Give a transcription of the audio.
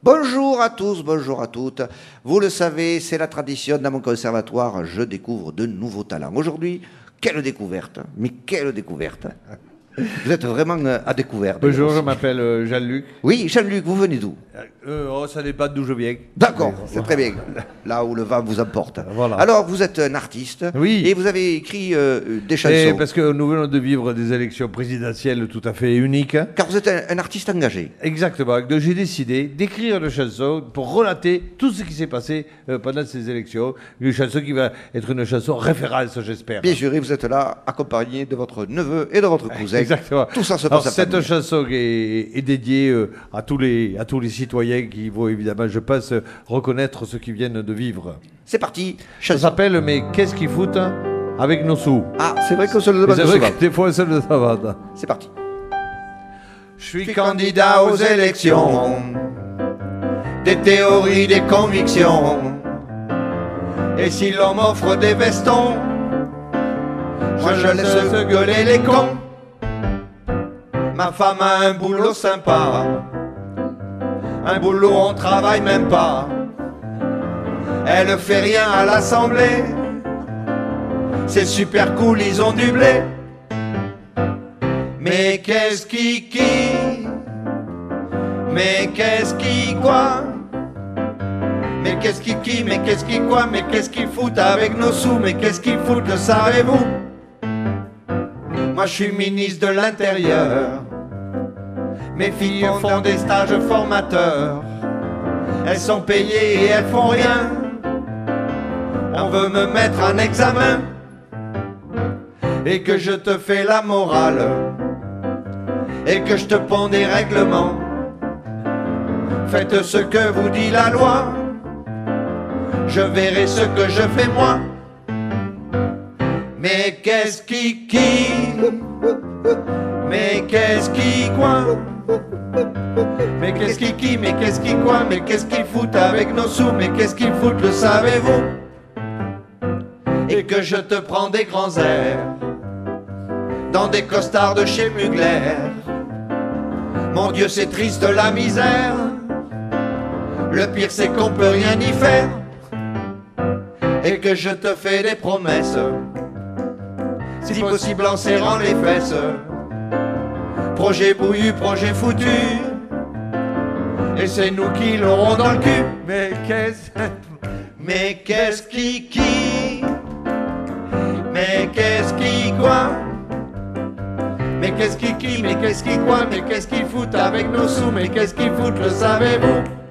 Bonjour à tous, bonjour à toutes. Vous le savez, c'est la tradition dans mon conservatoire. Je découvre de nouveaux talents. Aujourd'hui, quelle découverte! Mais quelle découverte! Vous êtes vraiment à découvert. Bonjour, je m'appelle Jean-Luc. Oui, Jean-Luc, vous venez d'où? Ça dépend d'où je viens. D'accord, c'est très bien. Là où le vent vous emporte. Voilà. Alors, vous êtes un artiste. Oui. Et vous avez écrit des chansons. Et parce que nous venons de vivre des élections présidentielles tout à fait uniques. Car vous êtes un artiste engagé. Exactement. Donc j'ai décidé d'écrire une chanson pour relater tout ce qui s'est passé pendant ces élections. Une chanson qui va être une chanson référence, j'espère. Bien sûr, et vous êtes là, accompagné de votre neveu et de votre cousin. Exactement. Tout ça se Alors, passe à cette famille. chanson est dédiée à tous les citoyens qui vont évidemment, je pense, reconnaître ce qu'ils viennent de vivre. C'est parti, Ça chanson. s'appelle Mais qu'est-ce qu'ils foutent avec nos sous? Ah, c'est vrai qu'on se le demande C'est vrai souvent. que des fois, ça le savate. C'est parti. Je suis candidat aux élections, des théories, des convictions. Et si l'on m'offre des vestons, moi je laisse gueuler les cons. Ma femme a un boulot sympa, un boulot on travaille même pas. Elle fait rien à l'assemblée, c'est super cool, ils ont du blé. Mais qu'est-ce qui Mais qu'est-ce qui quoi? Mais qu'est-ce qui Mais qu'est-ce qui quoi? Mais qu'est-ce qu'ils foutent avec nos sous? Mais qu'est-ce qu'ils foutent, le savez-vous? Moi je suis ministre de l'Intérieur. Mes filles font des stages formateurs. Elles sont payées et elles font rien. On veut me mettre un examen et que je te fais la morale et que je te ponds des règlements. Faites ce que vous dit la loi, je verrai ce que je fais moi. Mais qu'est-ce qui Mais qu'est-ce qui quoi? Mais qu'est-ce qui Mais qu'est-ce qui quoi? Mais qu'est-ce qu'ils foutent avec nos sous? Mais qu'est-ce qu'ils foutent, le savez-vous? Et que je te prends des grands airs dans des costards de chez Mugler. Mon Dieu, c'est triste la misère. Le pire, c'est qu'on peut rien y faire. Et que je te fais des promesses, si possible en serrant les fesses. Projet bouillu, projet foutu, et c'est nous qui l'aurons dans le cul. Mais qu'est-ce qui Mais qu'est-ce qui quoi? Mais qu'est-ce qui Mais qu'est-ce qui quoi? Mais qu'est-ce qu'ils foutent avec nos sous? Mais qu'est-ce qu'ils foutent, le savez-vous?